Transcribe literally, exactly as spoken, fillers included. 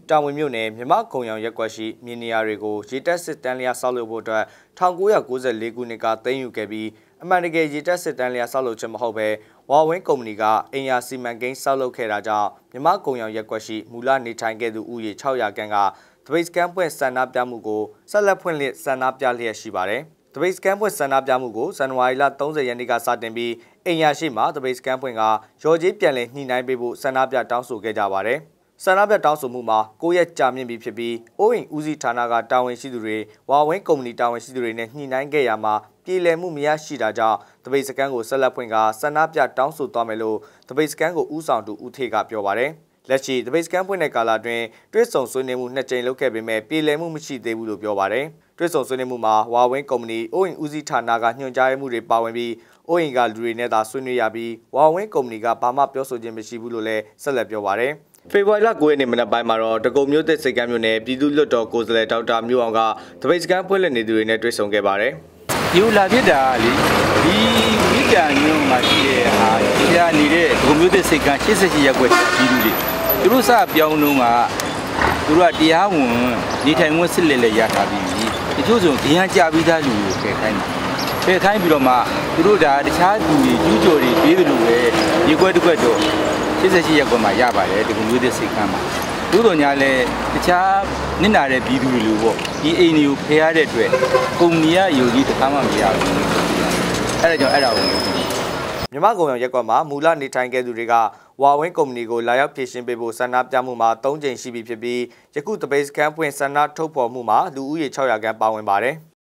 တာဝန်မြို့နယ်မြမကုံရောင်ရက်ကွက်ရှိမြေနေရာတွေကိုရေတပ်စစ်တမ်းလျာဆောက်လုပ်ဖို့အတွက်၁၉၉၄ခုနှစ်ကသိမ်းယူခဲ့ပြီးအမှန်တကယ်ရေတပ်စစ်တမ်းလျာဆောက်လုပ်ခြင်းမဟုတ်ဘဲဝါဝင်းကုမ္ပဏီကအင်ယာစီမံကိန်းဆောက်လုပ်ခဲ့တာကြောင့်မြမကုံရောင်ရက်ကွက်ရှိမူလနေထိုင်ခဲ့သူဦးရေ၆၀၀ခန့်ကတပိတ်စကန်ပွင့်ဆန္ဒပြမှုကိုဆက်လက်ဖွင့်လှစ်ဆန္ဒပြလျက်ရှိပါတယ်။တပိတ်စကန်ပွင့်ဆန္ဒပြမှုကိုဇန်နဝါရီလ၃၀ရက်နေ့ကစတင်ပြီးအင်ယာရှိမှာတပိတ်စကန်ပွင့်ကရော်ကြီးပြန်လည်ညှိနှိုင်းပေးဖို့ဆန္ဒပြတောင်းဆိုခဲ့ကြပါတယ်။ဆန္ဒပြတောင်းဆိုမှုမှာ၉ရက်ကြာမြင့်ပြီဖြစ်ပြီးအိုးအိမ်ဦးစီးဌာနကတာဝန်ရှိသူတွေဝါဝင်းကုမ္ပဏီတာဝန်ရှိသူတွေနဲ့ညှိနှိုင်းခဲ့ရမှာပြည်လည်မှုမရရှိတာကြောင့်တပိတ်စကန်ကိုဆက်လက်ဖွင့်ကဆန္ဒပြတောင်းဆိုသွားမယ်လို့တပိတ်စကန်ကိုဦးဆောင်သူဦးထေကပြောပါတယ်။လက်ရှိတပိတ်စကန်ဖွင့်တဲ့ကာလအတွင်းတွဲဆုံဆွေးနွေးမှုနှစ်ကြိမ်လုပ်ခဲ့ပေမဲ့ပြည်လည်မှုမရှိသေးဘူးလို့ပြောပါတယ်။တွဲဆုံဆွေးနွေးမှုမှာဝါဝင်းကုမ္ပဏီအိုးအိမ်ဦးစီးဌာနကညွှန်ကြားမှုတွေပါဝင်ပြီးအိုးအိမ်ကလူတွေနဲ့သာဆွေးနွေးရပြီးဝါဝင်းကုမ္ပဏီကဘာမှပြောဆိုခြင်းမရှိဘူးလို့လည်းဆက်လက်ပြောပါတယ်။ဖေဖော်ဝါရီလ၉ရက်နေ့မနက်ပိုင်းမှာတော့တကုံမြို့သစ်စိတ်ကမ်းမြို့နယ်ပြည်သူ့လွှတ်တော်ကိုယ်စားလှယ်ဒေါက်တာမျိုးအောင်ကတပိတ်စကန်ဖွင့်လှစ်နေသူတွေနဲ့တွေ့ဆုံခဲ့ပါတယ်။ဒီလာဖြစ်တာလေဒီမိကြမျိုးမှာရှိတဲ့ဟာကြာနေတဲ့တကုံမြို့သစ်စိတ်ကမ်း၈၈ရပ်ကွက်ပြည်သူတွေသူတို့စပြောင်းလုံးကသူတို့ကတရားဝင်နေထိုင်ခွင့်စစ်လက်လက်ရထားပြီးတချို့ဆိုခရမ်းကြပြီးသားလူတွေကိုဖယ်ခိုင်းတယ်ဖယ်ခိုင်းပြီးတော့မှသူတို့ဒါတခြားလူတွေကျူးကျော်တွေပေးတယ်လို့ပဲဒီကွက်တစ်ကွက်တော့၈၈ရပ်ကွက်မှာရပါတယ်ဒီကုမျိုးသစ်စိတ်ကမ်းမှာသို့တော်ညာလဲတခြားနစ်နာတဲ့ပြည်သူတွေလို့ပေါ့ဒီအိမ်တွေကိုဖယ်ရတဲ့အတွက်ကုမ္ပဏီကယုံကြည်တခါမှမရဘူးအဲ့ဒါကြောင့်အဲ့ဒါကိုမြမကုံရောင်ရက်ကွက်မှာမူလနေထိုင်ခဲ့သူတွေကဝါဝင်းကုမ္ပဏီကိုလာရောက်ဖြည့်ရှင်းပေးဖို့ဆန္ဒပြမှုမှာ၃ကြိမ်ရှိပြီဖြစ်ပြီးယခုတပိတ်စကန်ဖွင့်ဆန္ဒထုတ်ဖော်မှုမှာလူဦးရေ၆၀၀ခန့်ပါဝင်ပါတယ်။